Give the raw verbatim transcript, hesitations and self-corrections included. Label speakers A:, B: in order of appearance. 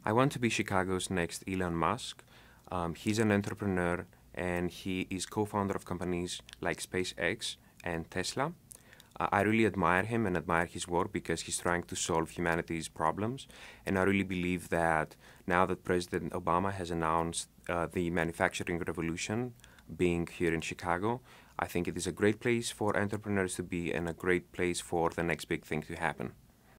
A: I want to be Chicago's next Elon Musk. Um, he's an entrepreneur and he is co-founder of companies like SpaceX and Tesla. Uh, I really admire him and admire his work because he's trying to solve humanity's problems. And I really believe that now that President Obama has announced uh, the manufacturing revolution being here in Chicago, I think it is a great place for entrepreneurs to be and a great place for the next big thing to happen.